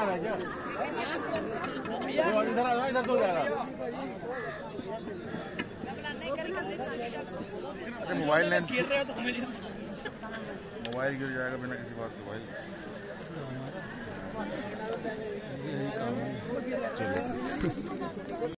रहा है क्या? इधर आ जाओ, इधर सो जाएगा। मोबाइल नहीं, मोबाइल गिर जाएगा बिना किसी बात के भाई। चलो